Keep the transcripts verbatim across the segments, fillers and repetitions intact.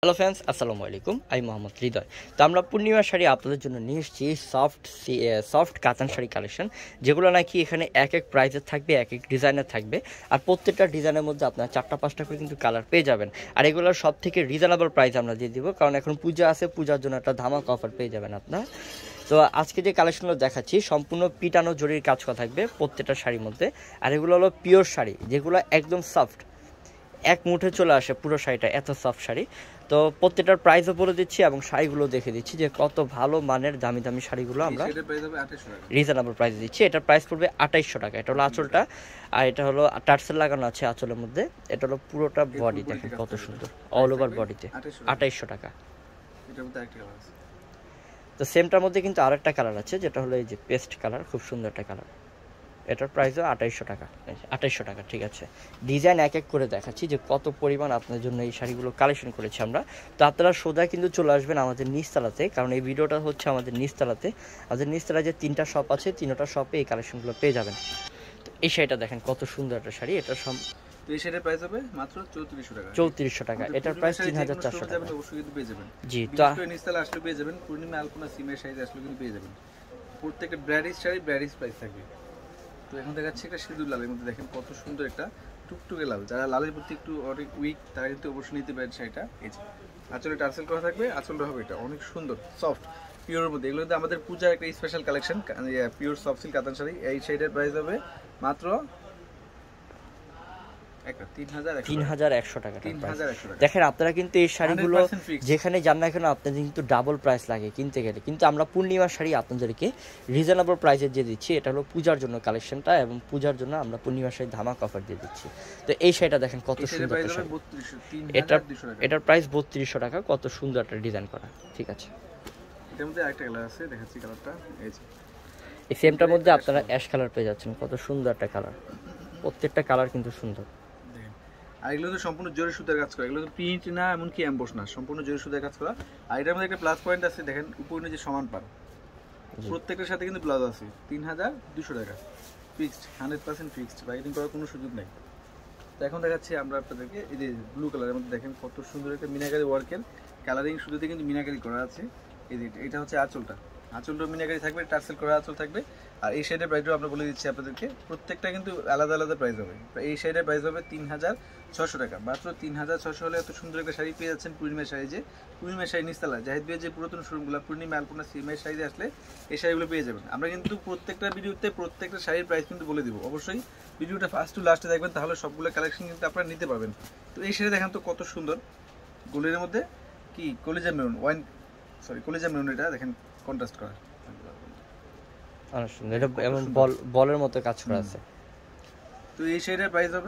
Hello friends, আসসালামু আলাইকুম। আমি মোহাম্মদ হৃদয়। তো আমরা পূর্ণিমা শাড়ি আপনাদের জন্য নিয়ে এসেছি সফট সফট কাতান শাড়ি কালেকশন, যেগুলো নাকি এখানে এক এক প্রাইসের থাকবে, এক এক ডিজাইনের থাকবে। আর প্রত্যেকটা ডিজাইনের মধ্যে আপনার চারটা পাঁচটা করে কিন্তু কালার পেয়ে যাবেন। আর এগুলোর সব থেকে রিজনেবল প্রাইস আমরা দিয়ে দিব, কারণ এখন পূজা আছে, পূজার জন্য একটা ধামাকা অফার পেয়ে যাবেন আপনার। তো আজকে যে কালেকশনগুলো দেখাচ্ছি সম্পূর্ণ পিটানো জরির কাজ করা থাকবে প্রত্যেকটা শাড়ির মধ্যে। আর এগুলো হলো পিওর শাড়ি, যেগুলো একদম সফট, এক মুঠে চলে আসে পুরো শাড়িটা, এত সফট শাড়ি। তো প্রত্যেকটার প্রাইসও বলে দিচ্ছি এবং শাড়িগুলো দেখে দিচ্ছি যে কত ভালো মানের দামি দামি শাড়িগুলো আমরা রিজনেবল প্রাইসে দিচ্ছি। এটার প্রাইস পড়বে আঠাইশশো টাকা। এটা হলো আঁচলটা, আর এটা হলো টার্সেল লাগানো আছে আঁচলের মধ্যে। এটা হলো পুরোটা বডি, দেখেন কত সুন্দর, অল ওভার বডিতে আঠাইশশো টাকা। তো সেমটার মধ্যে কিন্তু আরেকটা কালার আছে, যেটা হলো এই যে পেস্ট কালার, খুব সুন্দর একটা কালার। এটার প্রাইসও আঠাইশশো টাকা, আঠাইশশো টাকা। ঠিক আছে, ডিজাইন এক এক করে দেখাচ্ছি যে কত পরিমাণ আপনার জন্য এই শাড়িগুলো কালেকশন করেছি আমরা। তো আপনারা সোজা কিন্তু চলে আসবেন আমাদের নিচতলাতে, কারণ এই ভিডিওটা হচ্ছে আমাদের নিচতলাতে। আমাদের নিচতলায় যে তিনটা শপ আছে, তিনটা শপে এই কালেকশনগুলো পেয়ে যাবেন। তো এই শাড়িটা দেখেন কত সুন্দর একটা শাড়ি। এটা সব এই শাড়ির প্রাইস হবে মাত্র চৌত্রিশশো টাকা। চৌত্রিশশো টাকা। এটার প্রাইস তিন হাজার চারশো টাকা। অবশ্যই কিন্তু পেয়ে যাবেন। জি, তো নিচতলা আসলে পেয়ে যাবেন। পূর্ণিমা আলপনা সিমের শাড়ি আসলে কিন্তু পেয়ে যাবেন। প্রত্যেকটা ব্র্যাডিশ শাড়ি ব্র্যাডিশ প্রাইস থাকবে। তো এখন দেখাচ্ছি একটা সিঁদুর লালের মধ্যে, দেখেন কত সুন্দর একটা টুকটুকে লাল। যারা লালের প্রতি একটু অনেক উইক, তারা কিন্তু অবশ্যই নিতে পারেন শাড়িটা। এই যে আঁচলে টার্সেল করা থাকবে, আঁচলটা হবে এটা অনেক সুন্দর সফট পিওরের মধ্যে। এগুলো কিন্তু আমাদের পূজার একটা special collection, pure soft silk কাতান শাড়ি। এই শাড়িটার প্রাইস হবে মাত্র তিন হাজার একশো টাকা। দেখেন আপনারা কিন্তু এই শাড়িগুলো যেখানে যান না কেন আপনাদের কিন্তু ডাবল প্রাইস লাগে কিনতে গেলে, কিন্তু আমরা পূর্ণিমার শাড়ি আপনাদেরকে রিজনেবল প্রাইসে দিয়ে দিচ্ছি। এটা হলো পূজার জন্য কালেকশনটা, এবং পূজার জন্য আমরা পূর্ণিমার শাড়ি ধামাক অফার দিয়ে দিচ্ছি। তো এই শাড়িটা দেখেন কত সুন্দর একটা শাড়ি। এটা এটার প্রাইস বত্রিশশো টাকা। কত সুন্দর একটা ডিজাইন করা। ঠিক আছে, এটার মধ্যে আরেকটা কালার আছে, দেখাচ্ছি কালারটা। এই যে এই সেমটার মধ্যে আপনারা অ্যাশ কালার পেয়ে যাচ্ছেন, কত সুন্দর একটা কালার। প্রত্যেকটা কালার কিন্তু সুন্দর। আর এগুলো তো সম্পূর্ণ জরি সুতার কাজ করা, এগুলো তো প্রিন্ট না, এমনকি এমবোস না, সম্পূর্ণ জরি সুতার কাজ করা। আর এটার মধ্যে একটা প্লাস পয়েন্ট আছে, দেখেন উপরে যে সমান পার, প্রত্যেকটার সাথে কিন্তু ব্লাউজ আছে। তিন হাজার দুশো টাকা ফিক্সড, হান্ড্রেড পার্সেন্ট ফিক্সড, বাইকিং করার কোনো সুযোগ নেই। তো এখন দেখাচ্ছি আমরা আপনাদেরকে এই যে ব্লু কালারের মধ্যে, দেখেন কত সুন্দর একটা মিনাকারি ওয়ার্কের কালারিং, শুধুতে কিন্তু মিনাকারি করা আছে। এই যে এটা হচ্ছে আঁচলটা, আঁচলটা মিনাকারি থাকবে, টার্সেল করা আঁচল থাকবে। আর এই শাড়ির প্রাইসটাও আমরা বলে দিচ্ছি আপনাদেরকে, প্রত্যেকটা কিন্তু আলাদা আলাদা প্রাইস হবে। এই শাড়ির প্রাইস হবে তিন হাজার ছশো টাকা। মাত্র তিন হাজার ছশো হলে এত সুন্দর একটা শাড়ি পেয়ে যাচ্ছেন পূর্ণিমা শাড়ি। যে পূর্ণিমা শাড়ি নিচতলা জাহিদ ভাইয়ের যে পুরাতন শোরুমগুলো, পূর্ণিমা আলপনা সিমের শাড়িতে আসলে এই শাড়িগুলো পেয়ে যাবেন। আমরা কিন্তু প্রত্যেকটা ভিডিওতে প্রত্যেকটা শাড়ির প্রাইস কিন্তু বলে দিব। অবশ্যই ভিডিওটা ফার্স্ট টু লাস্টে দেখবেন, তাহলে সবগুলো কালেকশন কিন্তু আপনারা নিতে পারবেন। তো এই শাড়ি দেখেন তো কত সুন্দর, গোল্ডের মধ্যে কি কলিজা মেরুন, ওয়াইন সরি কলিজা মেরুন, এটা দেখেন কন্ট্রাস্ট করা, এটা এমন বল বলের মতো কাজ করা আছে। তো এই শাড়ির প্রাইস হবে,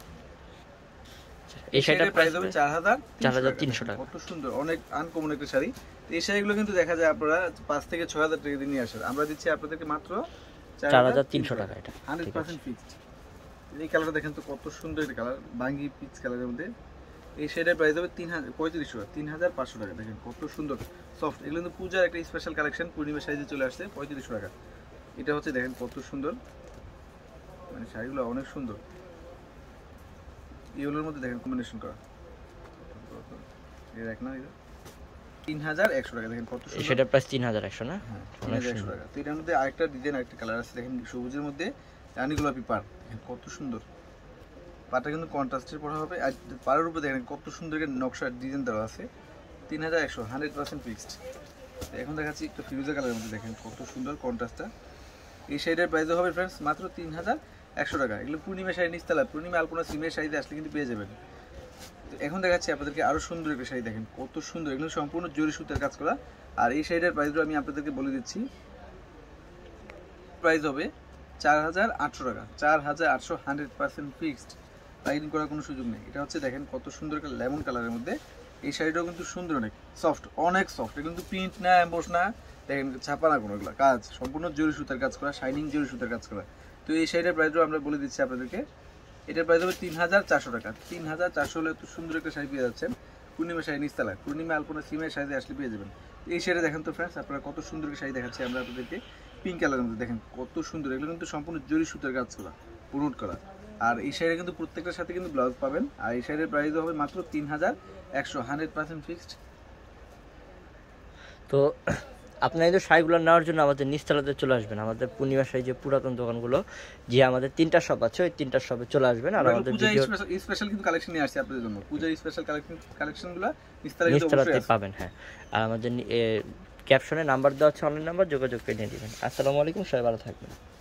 এই শাড়িটার প্রাইস হবে চার হাজার চার হাজার তিনশো টাকা। কত সুন্দর, অনেক আনকমন একটা শাড়ি। তো এই শাড়িগুলো কিন্তু দেখা যায় আপনারা পাঁচ থেকে ছয় হাজার টাকা দিয়ে নিয়ে আসেন, আমরা দিচ্ছি আপনাদেরকে মাত্র চার হাজার তিনশো টাকা। এটা হান্ড্রেড পার্সেন্ট ফিক্সড। এই কালারটা দেখেন তো কত সুন্দর একটা কালার, বাঙ্গি পিচ কালারের মধ্যে। এই শাড়ির প্রাইস হবে তিন হাজার পঁয়ত্রিশশো টাকা, তিন হাজার পাঁচশো টাকা। দেখেন কত সুন্দর সফট, এগুলো কিন্তু পূজার একটা স্পেশাল কালেকশন, পূর্ণিমা সাইজে চলে আসছে, পঁয়ত্রিশশো টাকা। এটা হচ্ছে দেখেন কত সুন্দর, মানে শাড়িগুলো অনেক সুন্দর। এগুলোর মধ্যে দেখেন কম্বিনেশন করা, এক না তিন হাজার একশো টাকা। দেখেন কত সুন্দর, সেটার প্রাইস তিন হাজার একশো না, অনেক একশো টাকা। তো এটার মধ্যে আরেকটা ডিজাইন, আরেকটা কালার আছে, দেখেন সবুজের মধ্যে রানী গোলাপি পাড়, দেখেন কত সুন্দর। পাড়টা কিন্তু কন্ট্রাস্টের পড়া হবে, আর পাড়ের উপরে দেখেন কত সুন্দর নকশা ডিজাইন দেওয়া আছে। তিন হাজার একশো, হান্ড্রেড পার্সেন্ট ফিক্সড। এখন দেখাচ্ছি একটু ফিরোজা কালারের মধ্যে, দেখেন কত সুন্দর কন্ট্রাস্টটা। এই শাড়িটার প্রাইস হবে ফ্রেন্ডস মাত্র তিন হাজার একশো টাকা। এগুলো পূর্ণিমা শাড়ি নিচতলা, পূর্ণিমা আলপনা সিমের শাড়িতে আসলে কিন্তু পেয়ে যাবেন। তো এখন দেখাচ্ছি আপনাদেরকে আরও সুন্দর একটা শাড়ি, দেখেন কত সুন্দর, এগুলো সম্পূর্ণ জরি সুতার কাজ করা। আর এই শাড়িটার প্রাইসগুলো আমি আপনাদেরকে বলে দিচ্ছি, প্রাইস হবে চার হাজার আটশো টাকা, চার হাজার আটশো, হান্ড্রেড পার্সেন্ট ফিক্সড, বাইকিং করার কোনো সুযোগ নেই। এটা হচ্ছে দেখেন কত সুন্দর একটা লেমন কালারের মধ্যে। এই শাড়িটাও কিন্তু সুন্দর, অনেক সফট, অনেক সফট। এটা কিন্তু প্রিন্ট না, এমবোস না, দেখেন ছাপা না, কোনো এগুলো কাজ সম্পূর্ণ জরি সুতার কাজ করা, শাইনিং জরি সুতার কাজ করা। তো এই শাড়িটার প্রাইসও আমরা বলে দিচ্ছি আপনাদেরকে, এটার প্রাইস হবে তিন হাজার চারশো টাকা। তিন হাজার চারশো হলে এত সুন্দর একটা শাড়ি পেয়ে যাচ্ছেন পূর্ণিমা শাড়ি নিচতলা, পূর্ণিমা আলপনা সিমের শাড়িতে আসলে পেয়ে যাবেন। এই শাড়ি দেখেন তো ফ্রেন্ডস, আপনারা কত সুন্দর শাড়ি দেখাচ্ছি আমরা আপনাদেরকে, পিঙ্ক কালারের মধ্যে, দেখেন কত সুন্দর। এগুলো কিন্তু সম্পূর্ণ জরি সুতার কাজ করা, পুরুট করা। আর এই শাড়িটা কিন্তু প্রত্যেকটার সাথে কিন্তু ব্লাউজ পাবেন। আর এই শাড়ির প্রাইস হবে মাত্র তিন হাজার একশো, হান্ড্রেড পার্সেন্ট ফিক্সড। তো আপনার এই শাড়িগুলো নেওয়ার জন্য আমাদের নিচতলাতে চলে আসবেন, আমাদের পূর্ণিমা শাড়ি যে পুরাতন দোকানগুলো, যে আমাদের তিনটা শপ আছে, ওই তিনটা শপে চলে আসবেন। আর আমাদের স্পেশাল কিন্তু কালেকশন নিয়ে আসছে আপনাদের জন্য, পূজার স্পেশাল কালেকশন কালেকশনগুলো নিচতলাতে পাবেন। হ্যাঁ, আর আমাদের ক্যাপশনে নাম্বার দেওয়া আছে, অনলাইন নাম্বার, যোগাযোগ করে নিয়ে দিবেন। আসসালামু আলাইকুম, সবাই ভালো থাকবেন।